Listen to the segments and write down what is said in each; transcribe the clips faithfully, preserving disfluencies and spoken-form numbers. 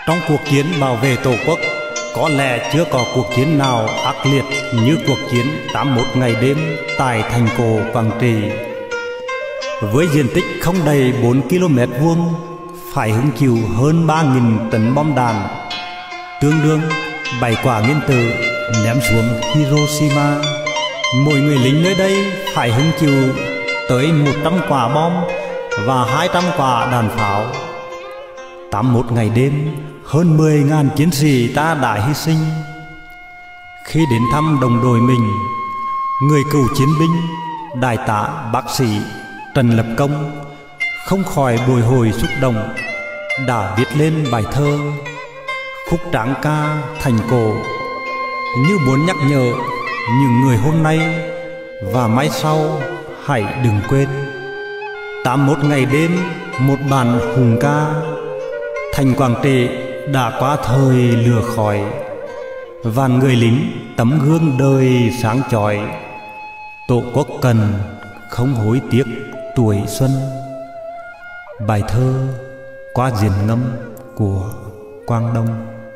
Trong cuộc chiến bảo vệ Tổ quốc, có lẽ chưa có cuộc chiến nào ác liệt như cuộc chiến tám mươi mốt ngày đêm tại thành cổ Quảng Trị. Với diện tích không đầy bốn ki lô mét vuông, phải hứng chịu hơn ba nghìn tấn bom đạn, tương đương bảy quả nguyên tử ném xuống Hiroshima. Mỗi người lính nơi đây phải hứng chịu tới một trăm quả bom và hai trăm quả đạn pháo. tám mươi mốt ngày đêm, hơn mười nghìn chiến sĩ ta đã hy sinh. Khi đến thăm đồng đội mình, người cựu chiến binh đại tá bác sĩ Trần Lập Công không khỏi bồi hồi xúc động, đã viết lên bài thơ Khúc Tráng Ca Thành Cổ, như muốn nhắc nhở những người hôm nay và mai sau hãy đừng quên. tám mươi mốt ngày đêm, một bản hùng ca, thành Quảng Trị đã qua thời lửa khói, vạn người lính tấm gương đời sáng chói. Tổ quốc cần không hối tiếc tuổi xuân. Bài thơ qua diền ngâm của Quang Đông.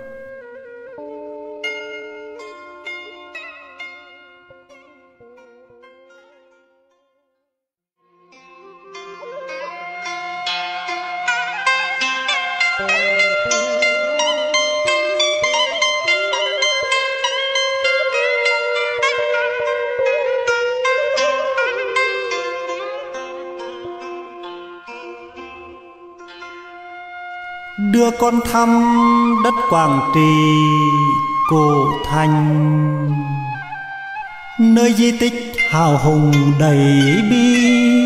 Đưa con thăm đất Quảng Trị cổ thành, nơi di tích hào hùng đầy bi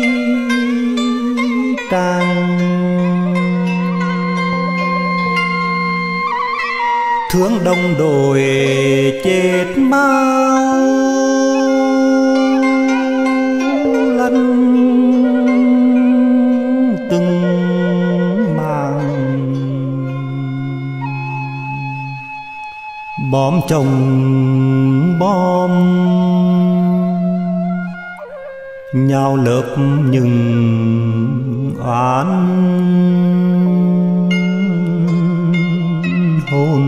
tràng. Thương đồng đội chết mau lăn từng bom chồng bom nhào lớp những oán hồn.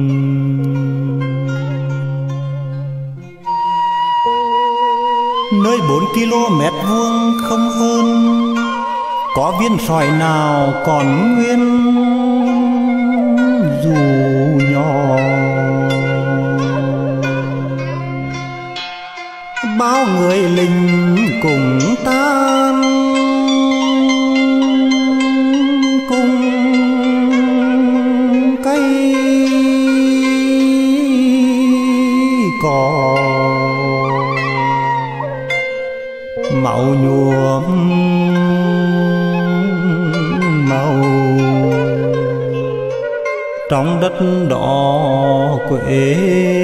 Nơi bốn ki lô mét vuông không hơn, có viên sỏi nào còn nguyên dù nhỏ. Bao người lính cùng tan cùng cây cỏ, máu nhuộm màu trong đất đỏ quê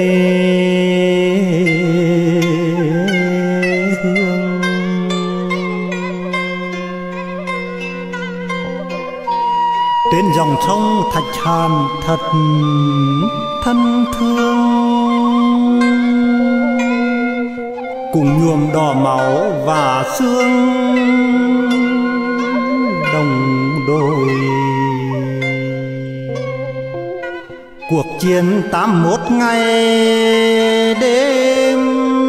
hương. Trên dòng sông Thạch Hàn thật thân thương, cùng nhuộm đỏ máu và xương đồng đội. Cuộc chiến tám mươi mốt ngày đêm,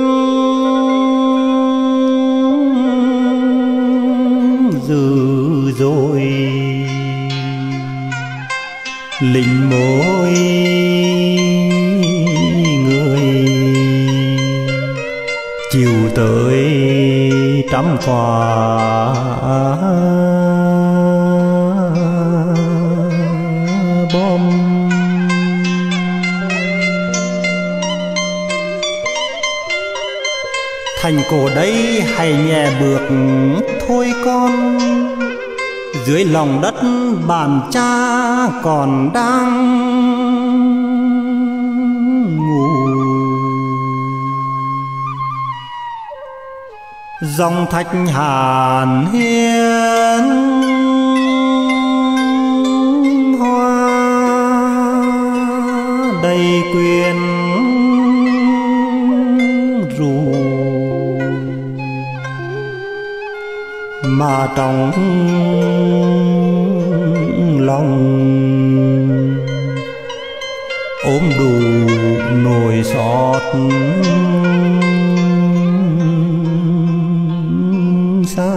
dữ dội lính mỗi người chiều tới trăm quả bom. Thành cổ đây hãy nhẹ bước thôi con, dưới lòng đất bàn cha còn đang ngủ. Dòng Thạch Hàn hiên hoa đầy quyền ru, mà trong lòng ôm đủ nỗi xót xa.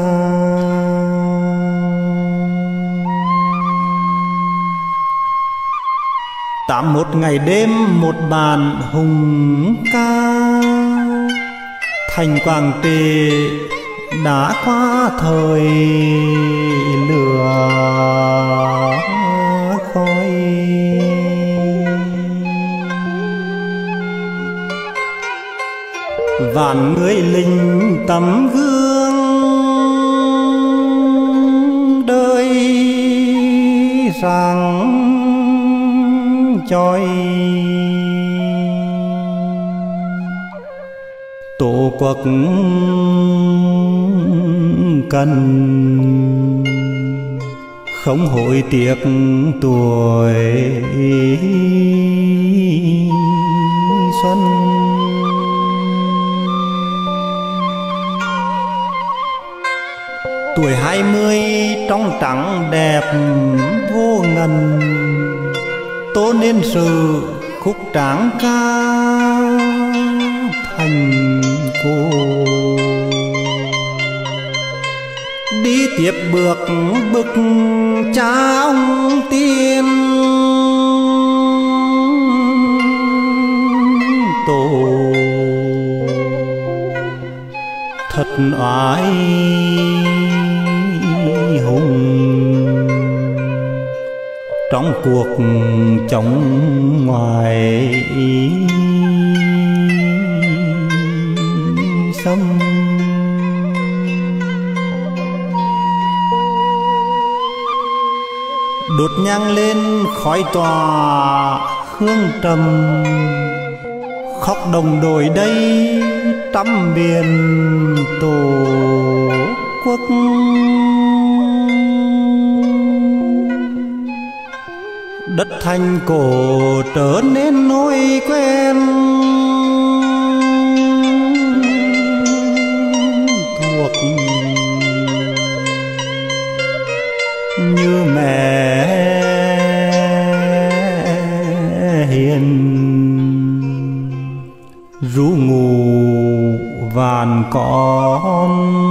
Tám một ngày đêm một bàn hùng ca, thành Quảng Trị đã qua thời lửa khói. Vạn người lính tấm gương đời sáng chói, tổ quốc cần không hối tiếc tuổi xuân. Tuổi hai mươi trong trắng đẹp vô ngần, tô nên sự khúc tráng ca thành cô. Đi tiếp bước bực cha ông tiên, tổ thật oai hùng trong cuộc chống ngoài xâm. Đốt nhang lên khói tỏa hương trầm, khóc đồng đội đây trăm miền tổ quốc. Đất thành cổ trở nên nỗi quen thuộc, như mẹ hiền ru ngủ vàn con.